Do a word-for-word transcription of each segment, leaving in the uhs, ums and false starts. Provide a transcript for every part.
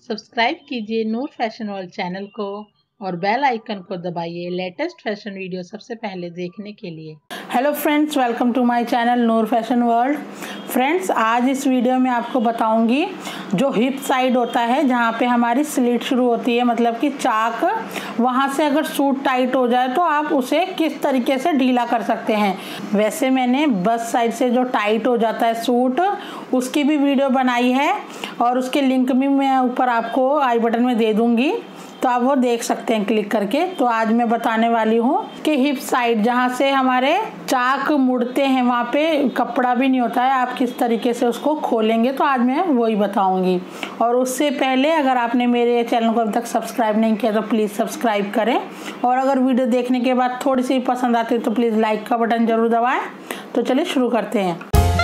Subscribe कीजिए नूर fashion world channel को और बेल आइकन को दबाइए लेटेस्ट फैशन वीडियो सबसे पहले देखने के लिए। Hello friends, welcome to my channel Noor fashion world. Friends, आज इस वीडियो में आपको बताऊंगी जो हिप साइड होता है जहाँ पे हमारी स्लिट शुरू होती है, मतलब कि चाक, वहाँ से अगर सूट टाइट हो जाए तो आप उसे किस तरीके से ढीला कर सकते हैं। वैसे मैंने बस साइड से जो टाइट हो जाता है सूट, उसकी भी वीडियो बनाई है और उसके लिंक भी मैं ऊपर आपको आई बटन में दे दूँगी, तो आप वो देख सकते हैं क्लिक करके। तो आज मैं बताने वाली हूँ कि हिप साइड जहाँ से हमारे चाक मुड़ते हैं वहाँ पे कपड़ा भी नहीं होता है, आप किस तरीके से उसको खोलेंगे, तो आज मैं वही बताऊँगी। और उससे पहले अगर आपने मेरे चैनल को अभी तक सब्सक्राइब नहीं किया तो प्लीज़ सब्सक्राइब करें, और अगर वीडियो देखने के बाद थोड़ी सी पसंद आती है तो प्लीज़ लाइक का बटन ज़रूर दबाएँ। तो चलिए शुरू करते हैं।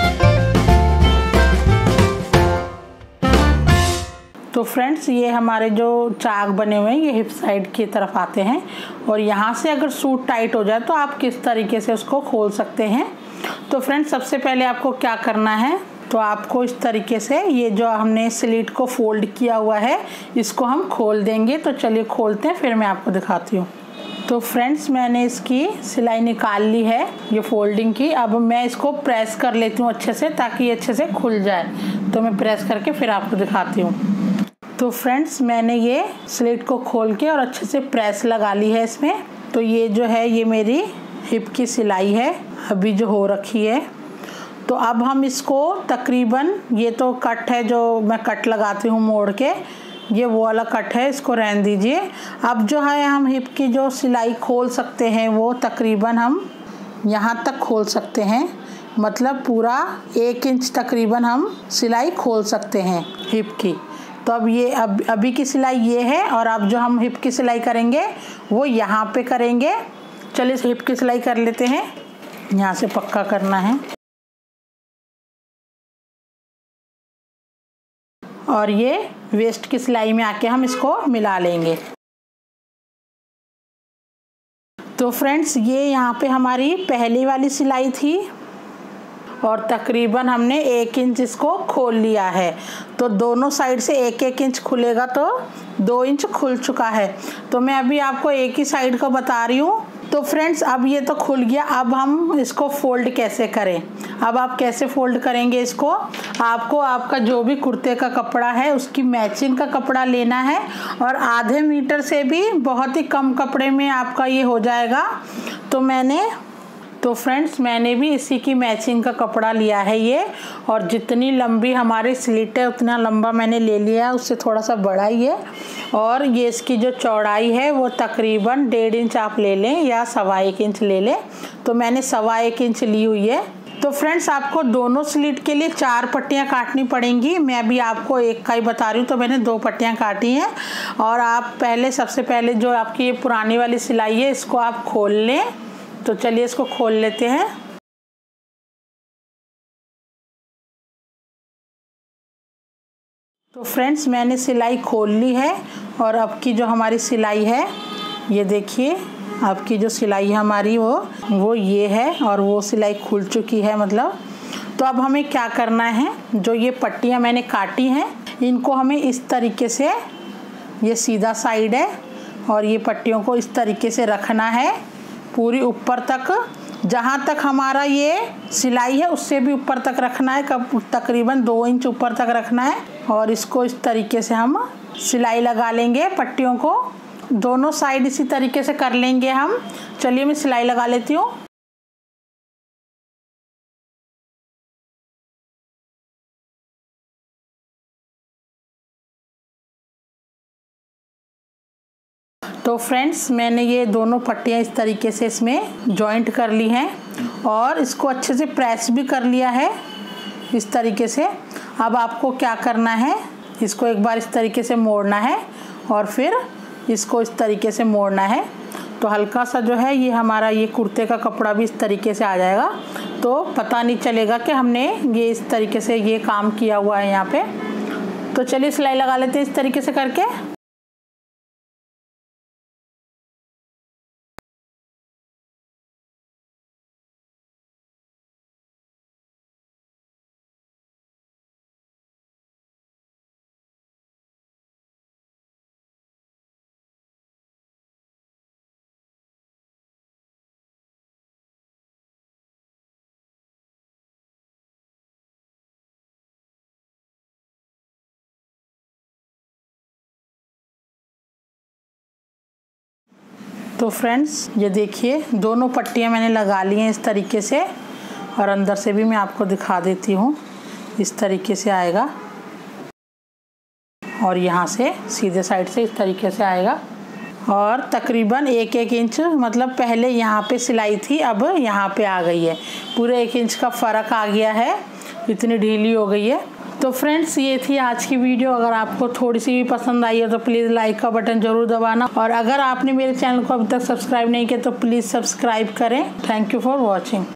तो फ्रेंड्स, ये हमारे जो चाक बने हुए हैं ये हिप साइड की तरफ आते हैं, और यहाँ से अगर सूट टाइट हो जाए तो आप किस तरीके से उसको खोल सकते हैं। तो फ्रेंड्स, सबसे पहले आपको क्या करना है, तो आपको इस तरीके से ये जो हमने स्लिट को फोल्ड किया हुआ है इसको हम खोल देंगे। तो चलिए खोलते हैं, फिर मैं आपको दिखाती हूँ। तो फ्रेंड्स, मैंने इसकी सिलाई निकाल ली है ये फोल्डिंग की। अब मैं इसको प्रेस कर लेती हूँ अच्छे से, ताकि ये अच्छे से खुल जाए। तो मैं प्रेस करके फिर आपको दिखाती हूँ। तो फ्रेंड्स, मैंने ये स्लिट को खोल के और अच्छे से प्रेस लगा ली है इसमें। तो ये जो है ये मेरी हिप की सिलाई है अभी जो हो रखी है। तो अब हम इसको तकरीबन, ये तो कट है जो मैं कट लगाती हूँ मोड़ के, ये वो वाला कट है, इसको रहने दीजिए। अब जो है हम हिप की जो सिलाई खोल सकते हैं वो तकरीबन हम यहाँ तक खोल सकते हैं, मतलब पूरा एक इंच तकरीबन हम सिलाई खोल सकते हैं हिप की। तो अब ये अब अभी की सिलाई ये है, और अब जो हम हिप की सिलाई करेंगे वो यहाँ पे करेंगे। चलिए हिप की सिलाई कर लेते हैं, यहाँ से पक्का करना है। और ये वेस्ट की सिलाई में आके हम इसको मिला लेंगे। तो फ्रेंड्स, ये यहाँ पे हमारी पहली वाली सिलाई थी और तकरीबन हमने एक इंच इसको खोल लिया है। तो दोनों साइड से एक एक इंच खुलेगा तो दो इंच खुल चुका है। तो मैं अभी आपको एक ही साइड का बता रही हूँ। तो फ्रेंड्स, अब ये तो खुल गया, अब हम इसको फोल्ड कैसे करें। अब आप कैसे फोल्ड करेंगे इसको, आपको आपका जो भी कुर्ते का कपड़ा है उसकी मैचिंग का कपड़ा लेना है, और आधे मीटर से भी बहुत ही कम कपड़े में आपका ये हो जाएगा। तो मैंने तो फ्रेंड्स मैंने भी इसी की मैचिंग का कपड़ा लिया है ये, और जितनी लंबी हमारी स्लिट है उतना लंबा मैंने ले लिया है, उससे थोड़ा सा बड़ा ही है। और ये इसकी जो चौड़ाई है वो तकरीबन डेढ़ इंच आप ले लें या सवा एक इंच ले लें। तो मैंने सवा एक इंच ली हुई है। तो फ्रेंड्स, आपको दोनों स्लिट के लिए चार पट्टियाँ काटनी पड़ेंगी। मैं अभी आपको एक का ही बता रही हूँ, तो मैंने दो पट्टियाँ काटी हैं। और आप पहले सबसे पहले जो आपकी ये पुरानी वाली सिलाई है इसको आप खोल लें। तो चलिए इसको खोल लेते हैं। तो फ्रेंड्स, मैंने सिलाई खोल ली है, और अब की जो हमारी सिलाई है ये देखिए, अब की जो सिलाई है हमारी वो वो ये है, और वो सिलाई खुल चुकी है मतलब। तो अब हमें क्या करना है, जो ये पट्टियाँ मैंने काटी हैं इनको हमें इस तरीके से, ये सीधा साइड है और ये पट्टियों को इस तरीके से रखना है पूरी ऊपर तक, जहाँ तक हमारा ये सिलाई है उससे भी ऊपर तक रखना है, कब तकरीबन दो इंच ऊपर तक रखना है। और इसको इस तरीके से हम सिलाई लगा लेंगे, पट्टियों को दोनों साइड इसी तरीके से कर लेंगे हम। चलिए मैं सिलाई लगा लेती हूँ। तो फ्रेंड्स, मैंने ये दोनों पट्टियाँ इस तरीके से इसमें जॉइंट कर ली हैं, और इसको अच्छे से प्रेस भी कर लिया है इस तरीके से। अब आपको क्या करना है, इसको एक बार इस तरीके से मोड़ना है और फिर इसको इस तरीके से मोड़ना है। तो हल्का सा जो है ये हमारा ये कुर्ते का कपड़ा भी इस तरीके से आ जाएगा, तो पता नहीं चलेगा कि हमने ये इस तरीके से ये काम किया हुआ है यहाँ पे। तो चलिए सिलाई लगा लेते हैं इस तरीके से करके। तो फ्रेंड्स ये देखिए दोनों पट्टियाँ मैंने लगा ली हैं इस तरीके से, और अंदर से भी मैं आपको दिखा देती हूँ। इस तरीके से आएगा और यहाँ से सीधे साइड से इस तरीके से आएगा। और तकरीबन एक एक इंच, मतलब पहले यहाँ पे सिलाई थी, अब यहाँ पे आ गई है, पूरे एक इंच का फ़र्क आ गया है, इतनी ढीली हो गई है। तो फ्रेंड्स ये थी आज की वीडियो। अगर आपको थोड़ी सी भी पसंद आई है तो प्लीज़ लाइक का बटन ज़रूर दबाना, और अगर आपने मेरे चैनल को अभी तक सब्सक्राइब नहीं किया तो प्लीज़ सब्सक्राइब करें। Thank you for watching.